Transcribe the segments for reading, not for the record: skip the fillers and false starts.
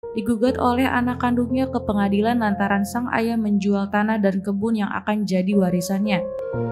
digugat oleh anak kandungnya ke pengadilan lantaran sang ayah menjual tanah dan kebun yang akan jadi warisannya.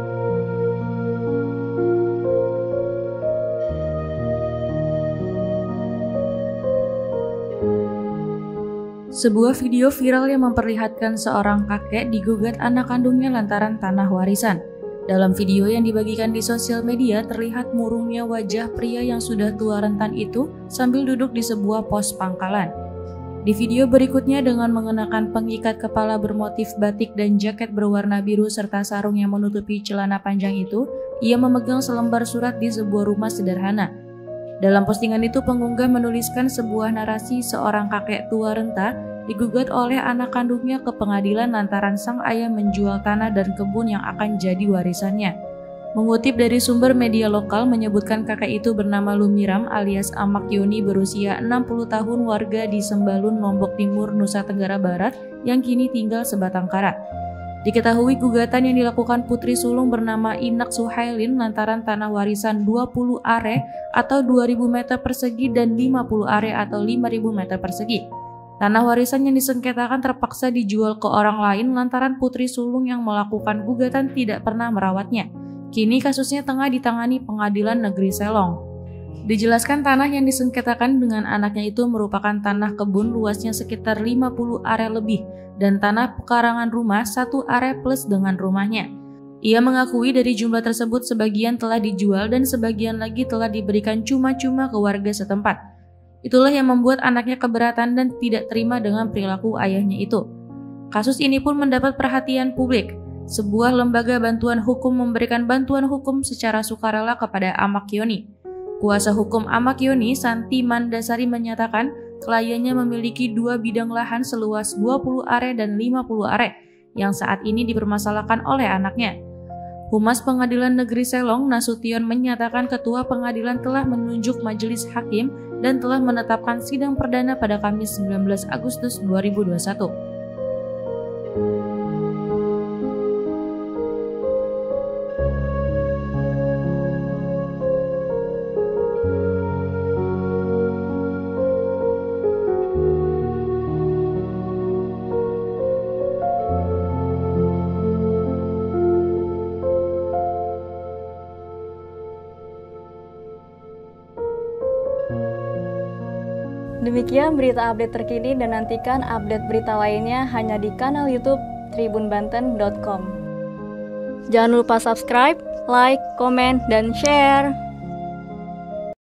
Sebuah video viral yang memperlihatkan seorang kakek digugat anak kandungnya lantaran tanah warisan. Dalam video yang dibagikan di sosial media, terlihat murungnya wajah pria yang sudah tua rentan itu sambil duduk di sebuah pos pangkalan. Di video berikutnya, dengan mengenakan pengikat kepala bermotif batik dan jaket berwarna biru serta sarung yang menutupi celana panjang itu, ia memegang selembar surat di sebuah rumah sederhana. Dalam postingan itu, pengunggah menuliskan sebuah narasi seorang kakek tua renta digugat oleh anak kandungnya ke pengadilan lantaran sang ayah menjual tanah dan kebun yang akan jadi warisannya. Mengutip dari sumber media lokal menyebutkan kakek itu bernama Lumiram alias Amak Yoni, berusia 60 tahun, warga di Sembalun, Lombok Timur, Nusa Tenggara Barat, yang kini tinggal sebatang kara. Diketahui gugatan yang dilakukan putri sulung bernama Inak Suhailin lantaran tanah warisan 20 are atau 2.000 meter persegi dan 50 are atau 5.000 meter persegi. Tanah warisan yang disengketakan terpaksa dijual ke orang lain lantaran putri sulung yang melakukan gugatan tidak pernah merawatnya. Kini kasusnya tengah ditangani Pengadilan Negeri Selong. Dijelaskan tanah yang disengketakan dengan anaknya itu merupakan tanah kebun luasnya sekitar 50 are lebih dan tanah pekarangan rumah 1 are plus dengan rumahnya. Ia mengakui dari jumlah tersebut sebagian telah dijual dan sebagian lagi telah diberikan cuma-cuma ke warga setempat. Itulah yang membuat anaknya keberatan dan tidak terima dengan perilaku ayahnya itu. Kasus ini pun mendapat perhatian publik. Sebuah lembaga bantuan hukum memberikan bantuan hukum secara sukarela kepada Amak Yoni. Kuasa hukum Amak Yoni, Santi Mandasari, menyatakan kliennya memiliki 2 bidang lahan seluas 20 are dan 50 are yang saat ini dipermasalahkan oleh anaknya. Humas Pengadilan Negeri Selong, Nasution, menyatakan ketua pengadilan telah menunjuk majelis hakim dan telah menetapkan sidang perdana pada Kamis 19 Agustus 2021. Demikian berita update terkini dan nantikan update berita lainnya hanya di kanal YouTube tribunbanten.com. Jangan lupa subscribe, like, komen, dan share.